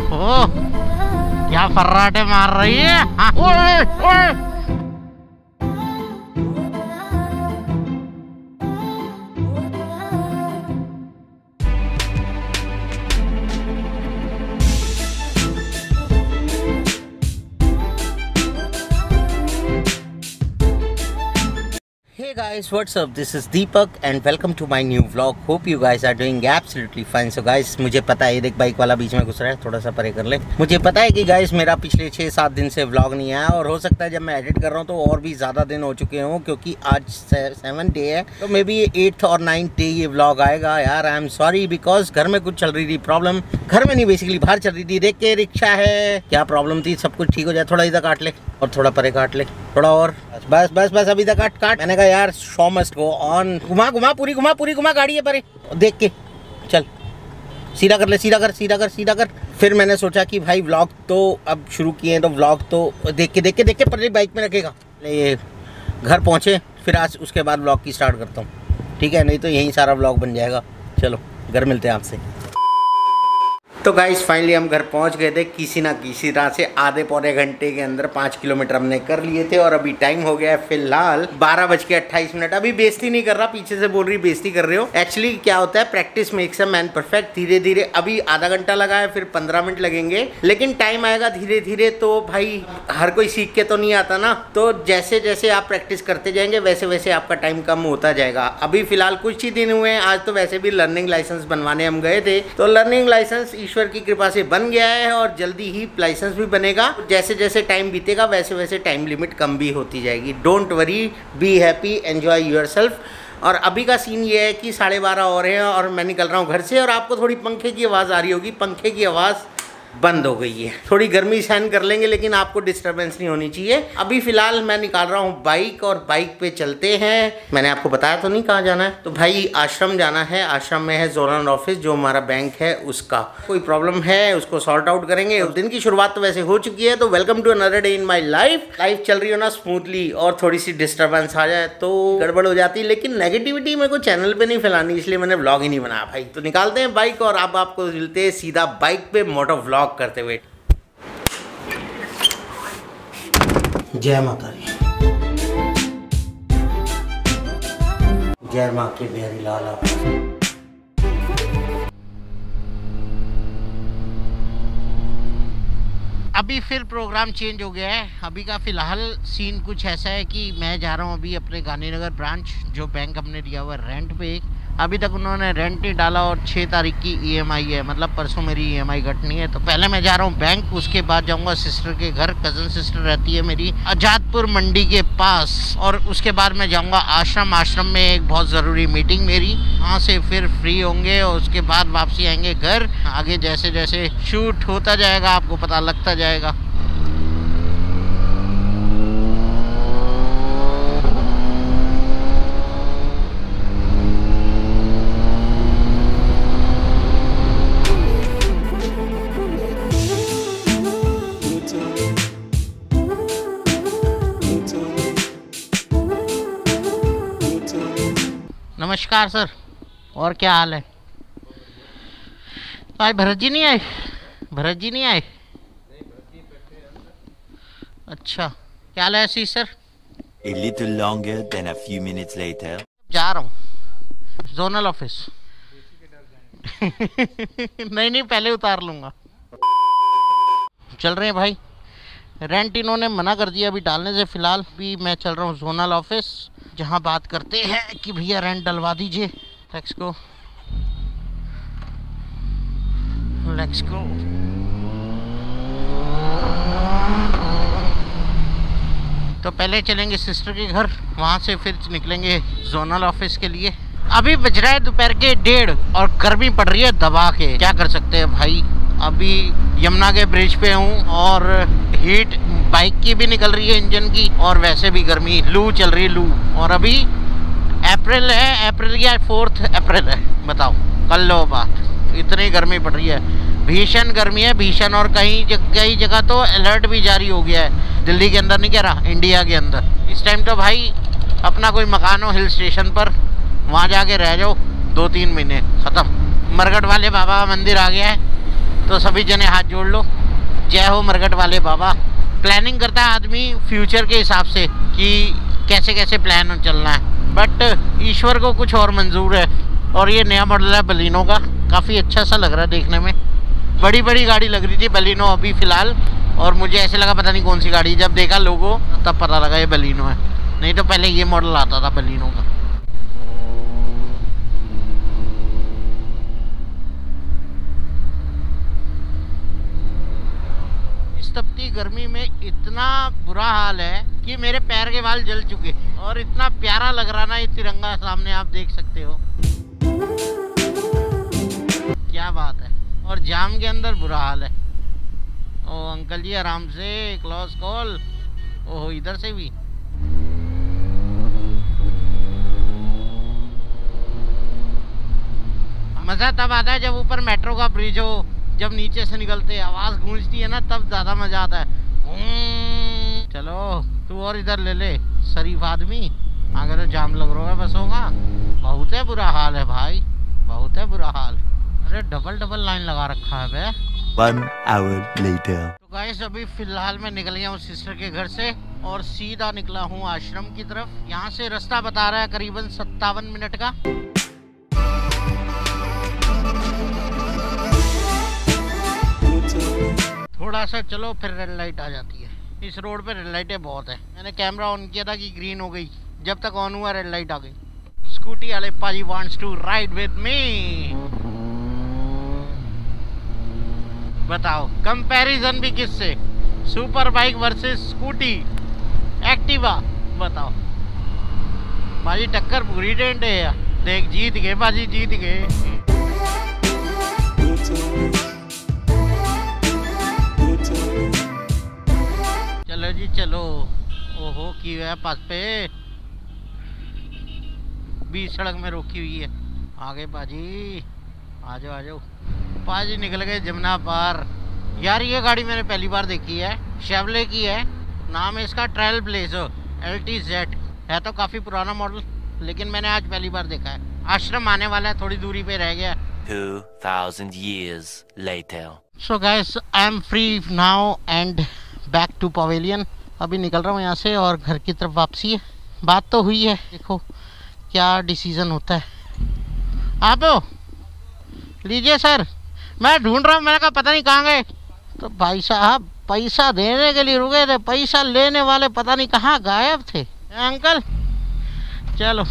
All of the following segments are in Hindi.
ओ क्या फर्राटे मार रही है। ओए ओए Hey guys, what's up? This is Deepak and welcome to my new vlog. Hope you guys are doing absolutely fine. So guys, मुझे पता है, देख बाइक वाला बीच में घुस रहा है, थोड़ा सा परे कर ले। मुझे पता है कि गाइस मेरा पिछले 6-7 दिन से व्लॉग नहीं आया और हो सकता है जब मैं एडिट कर रहा हूँ तो और भी ज़्यादा दिन हो चुके हों, क्योंकि आज 7 डे है, तो मे बी 8th और 9th डे ये व्लॉग आएगा। यार आई एम सॉरी, बिकॉज घर में कुछ चल रही थी प्रॉब्लम, घर में नहीं बेसिकली बाहर चल रही थी। देख के रिक्शा है, क्या प्रॉब्लम थी, सब कुछ ठीक हो जाए। थोड़ा इधर काट ले और थोड़ा परे काट ले, थोड़ा और, बस बस बस अभी तक काट। मैंने कहा यार शो मस्ट गो ऑन। घुमा पूरी घुमा गाड़ी है परे, देख के चल, सीधा कर ले, सीधा कर। फिर मैंने सोचा कि भाई व्लॉग तो अब शुरू किए हैं तो व्लॉग तो देख के परे बाइक में रखेगा। ये घर पहुंचे फिर आज उसके बाद व्लॉग की स्टार्ट करता हूँ, ठीक है? नहीं तो यही सारा व्लॉग बन जाएगा। चलो घर मिलते हैं आपसे। तो गाइस फाइनली हम घर पहुंच गए थे। किसी ना किसी तरह से आधे पौने घंटे के अंदर 5 किलोमीटर हमने कर लिए थे और अभी टाइम हो गया है फिलहाल 12:28। अभी बेइज्जती नहीं कर रहा, पीछे से बोल रही बेइज्जती कर रहे हो। एक्चुअली क्या होता है, practice makes a man perfect. धीरे धीरे अभी आधा घंटा लगा है, फिर 15 मिनट लगेंगे, लेकिन टाइम आएगा धीरे धीरे। तो भाई हर कोई सीख के तो नहीं आता ना, तो जैसे जैसे आप प्रैक्टिस करते जाएंगे वैसे वैसे आपका टाइम कम होता जाएगा। अभी फिलहाल कुछ ही दिन हुए हैं, आज तो वैसे भी लर्निंग लाइसेंस बनवाने हम गए थे, तो लर्निंग लाइसेंस ईश्वर की कृपा से बन गया है और जल्दी ही लाइसेंस भी बनेगा। जैसे जैसे टाइम बीतेगा वैसे वैसे टाइम लिमिट कम भी होती जाएगी। Don't worry, be happy, enjoy yourself. और अभी का सीन ये है कि 12:30 हो रहे हैं और मैं निकल रहा हूँ घर से, और आपको थोड़ी पंखे की आवाज़ आ रही होगी, पंखे की आवाज़ बंद हो गई है। थोड़ी गर्मी सहन कर लेंगे लेकिन आपको डिस्टरबेंस नहीं होनी चाहिए। अभी फिलहाल मैं निकाल रहा हूँ बाइक और बाइक पे चलते हैं। मैंने आपको बताया तो नहीं कहाँ जाना है, तो भाई आश्रम जाना है। आश्रम में है जोनल ऑफिस, जो हमारा बैंक है उसका। कोई प्रॉब्लम है उसको सॉर्ट आउट करेंगे। दिन की शुरुआत तो वैसे हो चुकी है। तो welcome to another day in my life. Life चल रही हो ना स्मूथली और थोड़ी सी डिस्टर्बेंस आ जाए तो गड़बड़ हो जाती है, लेकिन नेगेटिविटी मेरे को चैनल पे नहीं फैलानी, इसलिए मैंने व्लॉग ही नहीं बनाया भाई। तो निकालते हैं बाइक और अब आपको मिलते हैं सीधा बाइक पे मोटो व्लॉग करते हुए। जय माता दी, जय माँ के बिहारी लाल। अभी फिर प्रोग्राम चेंज हो गया है। अभी का फिलहाल सीन कुछ ऐसा है कि मैं जा रहा हूँ अभी अपने गांधीनगर ब्रांच, जो बैंक हमने दिया हुआ रेंट पे। अभी तक उन्होंने रेंट नहीं डाला और 6 तारीख की EMI है, मतलब परसों मेरी EMI घटनी है। तो पहले मैं जा रहा हूँ बैंक, उसके बाद जाऊँगा सिस्टर के घर। कज़न सिस्टर रहती है मेरी आजादपुर मंडी के पास, और उसके बाद मैं जाऊँगा आश्रम। आश्रम में एक बहुत ज़रूरी मीटिंग मेरी, वहाँ से फिर फ्री होंगे और उसके बाद वापसी आएंगे घर। आगे जैसे जैसे शूट होता जाएगा आपको पता लगता जाएगा। नमस्कार सर, और क्या हाल है? भाई भरत जी नहीं आए? भरत जी नहीं आए? अच्छा, क्या हाल है सी sir? A little longer than a few minutes later. जा रहा हूँ जोनल ऑफिस। नहीं पहले उतार लूँगा। चल रहे हैं भाई, रेंट इन्होंने मना कर दिया अभी डालने से। फिलहाल भी मैं चल रहा हूँ जोनल ऑफिस, जहाँ बात करते हैं कि भैया रेंट डलवा दीजिए। Let's go. तो पहले चलेंगे सिस्टर के घर, वहाँ से फिर निकलेंगे जोनल ऑफिस के लिए। अभी बज रहा है दोपहर के 1:30 और गर्मी पड़ रही है दबा के। क्या कर सकते हैं भाई। अभी यमुना के ब्रिज पे हूँ और हीट बाइक की भी निकल रही है, इंजन की, और वैसे भी गर्मी, लू चल रही है, लू। और अभी अप्रैल है, अप्रैल या 4 अप्रैल है, बताओ, कल लो बात। इतनी गर्मी पड़ रही है, भीषण गर्मी है, भीषण। और कई जगह तो अलर्ट भी जारी हो गया है, दिल्ली के अंदर नहीं कह रहा, इंडिया के अंदर। इस टाइम तो भाई अपना कोई मकान हो हिल स्टेशन पर, वहाँ जाके रह जाओ 2-3 महीने, ख़त्म। मरघट वाले बाबा का मंदिर आ गया है, तो सभी जने हाथ जोड़ लो, जय हो मरघट वाले बाबा। प्लानिंग करता है आदमी फ्यूचर के हिसाब से कि कैसे कैसे प्लान चलना है, बट ईश्वर को कुछ और मंजूर है। और ये नया मॉडल है बलिनो का, काफ़ी अच्छा सा लग रहा है देखने में। बड़ी बड़ी गाड़ी लग रही थी बलिनो अभी फ़िलहाल, और मुझे ऐसे लगा पता नहीं कौन सी गाड़ी, जब देखा लोगो तब पता लगा ये बलिनो है, नहीं तो पहले ये मॉडल आता था बलिनो का। इस तपती गर्मी में इतना बुरा हाल है कि मेरे पैर के बाल जल चुके, और इतना प्यारा लग रहा ना ये तिरंगा सामने, आप देख सकते हो क्या बात है। और जाम के अंदर बुरा हाल है। ओ अंकल जी आराम से, क्लोज कॉल। ओहो इधर से भी। मजा तब आता है जब ऊपर मेट्रो का ब्रिज हो, जब नीचे से निकलते आवाज गूंजती है ना, तब ज्यादा मजा आता है। चलो तू और इधर ले ले शरीफ आदमी, आगे तो जाम लग रहा है बसों का। बहुत है बुरा हाल है भाई, बहुत है बुरा हाल। अरे डबल डबल लाइन लगा रखा है बे। 1 hour later. तो गाइस अभी फिलहाल मैं निकल गया हूँ सिस्टर के घर से और सीधा निकला हूँ आश्रम की तरफ। यहाँ से रास्ता बता रहा है करीबन 57 मिनट का। थोड़ा सा चलो फिर रेड लाइट आ जाती है। इस रोड पे रेड लाइटें बहुत है। मैंने कैमरा ऑन किया था कि ग्रीन हो गई, जब तक ऑन हुआ रेड लाइट आ गई। स्कूटी वाले पाजी wants to ride with me. बताओ कंपैरिजन भी किससे, super bike versus scooty Activa. बताओ बाजी टक्कर पूरी टेंट है। देख जीत गए बाजी, जीत गए। चलो जी चलो। ओहो की है पास पे, बीच सड़क में रोकी हुई है। आगे बाजी आ जाओ आ जाओ। पाजी निकल गए जमुना पार। यार ये गाड़ी मैंने पहली बार देखी है, शेवले की है, नाम है इसका ट्रेल ब्लेजर LTZ। है तो काफी पुराना मॉडल, लेकिन मैंने आज पहली बार देखा है। आश्रम आने वाला है, थोड़ी दूरी पे रह गया। 2000 years later. So guys I am free now and back to pavilion. अभी निकल रहा हूँ यहाँ से और घर की तरफ वापसी है। बात तो हुई है, देखो क्या डिसीजन होता है। आप हो लीजिए सर, मैं ढूंढ रहा हूँ, मैंने कहा पता नहीं कहाँ गए। तो भाई साहब पैसा देने के लिए रुके थे, पैसा लेने वाले पता नहीं कहाँ गायब थे। अंकल चलो।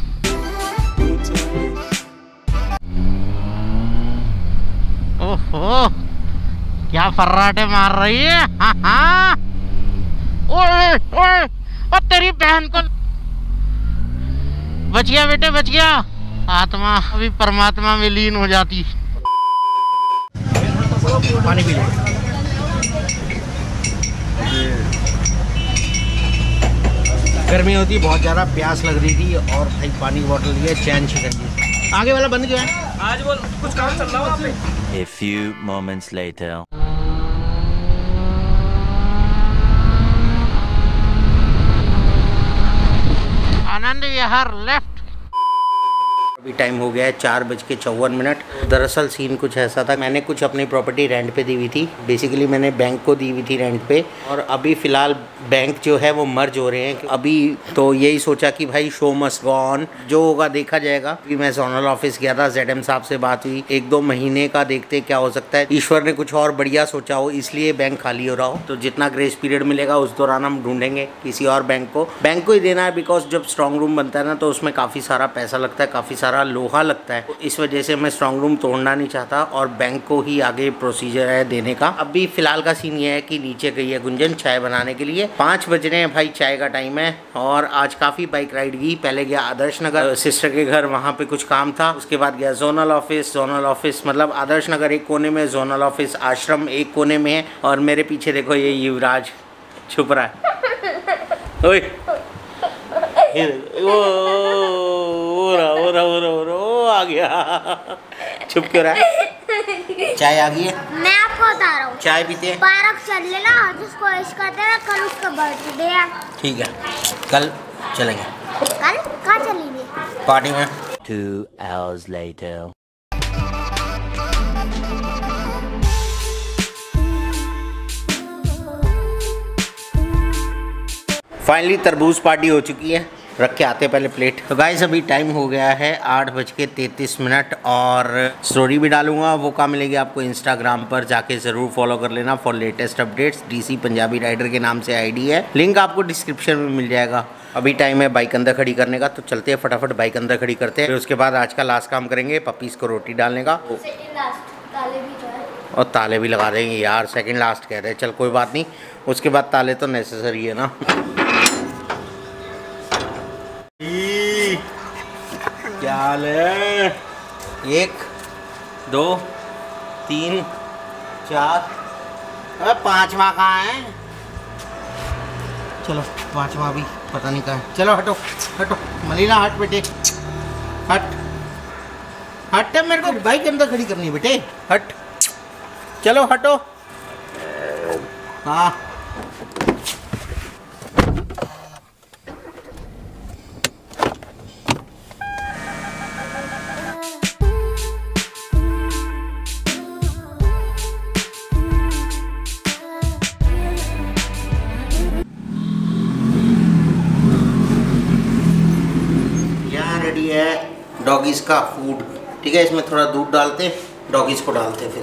ओहो क्या फर्राटे मार रही है। हाँ हाँ। ओए ओए और तेरी बहन को। बच गया बेटे बच गया। आत्मा अभी परमात्मा में लीन हो जाती। पानी पी लो। गर्मी होती है बहुत ज़्यादा, प्यास लग रही थी और भाई पानी बॉटल लिया, चैन शिकंजी। आगे वाला बंद क्यों है? आज वो कुछ काम चल रहा है। A few moments later. Anand Vihar left. अभी टाइम हो गया है 4:54। दरअसल सीन कुछ ऐसा था, मैंने कुछ अपनी प्रॉपर्टी रेंट पे दी हुई थी। बेसिकली मैंने बैंक को दी हुई थी रेंट पे, और अभी फ़िलहाल बैंक जो है वो मर्ज हो रहे हैं अभी। तो यही सोचा कि भाई शो मस्ट गो ऑन, जो होगा देखा जाएगा। अभी मैं जोनल ऑफिस गया था, ZM साहब से बात हुई, 1-2 महीने का देखते क्या हो सकता है। ईश्वर ने कुछ और बढ़िया सोचा हो, इसलिए बैंक खाली हो रहा हो। तो जितना ग्रेस पीरियड मिलेगा उस दौरान हम ढूंढेंगे किसी और बैंक को ही देना है। बिकॉज जब स्ट्रॉन्ग रूम बनता है ना, तो उसमें काफ़ी सारा पैसा लगता है, काफ़ी सारा लोहा लगता है। इस वजह से मैं स्ट्रॉन्ग रूम तोड़ना नहीं चाहता और बैंक को ही आगे प्रोसीजर है देने का। अभी फिलहाल का सीन ये है कि नीचे गई है गुंजन चाय बनाने के लिए। 5 बज रहे हैं भाई, चाय का टाइम है। और आज काफ़ी बाइक राइड की। पहले गया आदर्श नगर सिस्टर के घर, वहाँ पे कुछ काम था। उसके बाद गया जोनल ऑफिस मतलब आदर्श नगर एक कोने में, जोनल ऑफिस आश्रम एक कोने में है। और मेरे पीछे देखो ये युवराज छुप रहा है। ओए ओ आ गया। छुप क्यों रहा है? चाय आ गई है। मैं आपको बता रहा हूँ, चाय पीते हैं। पार्क चल लेना, जिसको इश्क करते हैं, कल उसका बर्थडे है। ठीक है कल चलेंगे। कल कहाँ चलेंगे? पार्टी में। 2 hours later. फाइनली तरबूज पार्टी हो चुकी है, रख के आते पहले प्लेट। तो गाइस अभी टाइम हो गया है 8:33 और स्टोरी भी डालूंगा, वो कहाँ मिलेगी आपको इंस्टाग्राम पर, जाके ज़रूर फॉलो कर लेना for latest updates. DC Punjabi rider के नाम से आईडी है, लिंक आपको डिस्क्रिप्शन में मिल जाएगा। अभी टाइम है बाइक अंदर खड़ी करने का, तो चलते हैं फटाफट बाइक अंदर खड़ी करते हैं। फिर उसके बाद आज का लास्ट काम करेंगे, पपीज़ को रोटी डालने का और ताले भी लगा देंगे। यार सेकंड लास्ट कह रहे हैं, चल कोई बात नहीं, उसके बाद ताले तो नेसेसरी है ना। क्या हाल है? 1 2 3 4, अरे 5वां कहाँ है? चलो 5वां भी पता नहीं कहाँ है। चलो हटो हटो मलीना, हट बेटे हट हट, मेरे को बाइक अंदर खड़ी करनी है बेटे, हट चलो हटो। हाँ रेडी है डॉगीज का फूड। ठीक है, इसमें थोड़ा दूध डालते, डॉगीज को डालते फिर।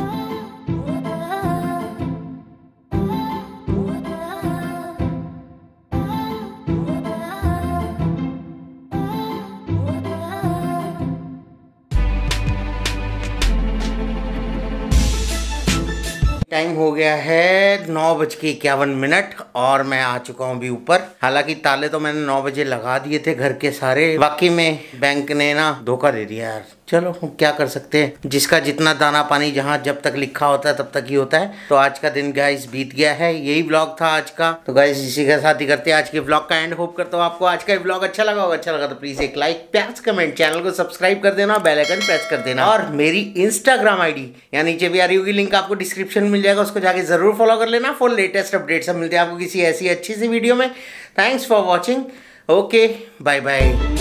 टाइम हो गया है 9:51 और मैं आ चुका हूँ अभी ऊपर। हालांकि ताले तो मैंने 9 बजे लगा दिए थे घर के सारे, बाकी में बैंक ने ना धोखा दे दिया यार। चलो हम क्या कर सकते हैं, जिसका जितना दाना पानी जहाँ जब तक लिखा होता है तब तक ही होता है। तो आज का दिन गाइस बीत गया है, यही ब्लॉग था आज का। तो गाइस इसी के साथ ही करते हैं आज के ब्लॉग का एंड। होप करता हूँ आपको आज का ब्लॉग अच्छा लगा होगा। अच्छा लगा तो प्लीज एक लाइक, प्यार से कमेंट, चैनल को सब्सक्राइब कर देना, बेल आइकन प्रेस कर देना। और मेरी इंस्टाग्राम आईडी यहाँ नीचे भी आ रही होगी, लिंक आपको डिस्क्रिप्शन में मिल जाएगा, उसको जाके जरूर फॉलो कर लेना फॉर लेटेस्ट अपडेट्स। सब मिलते हैं आपको किसी ऐसी अच्छी सी वीडियो में। Thanks for watching, okay bye bye.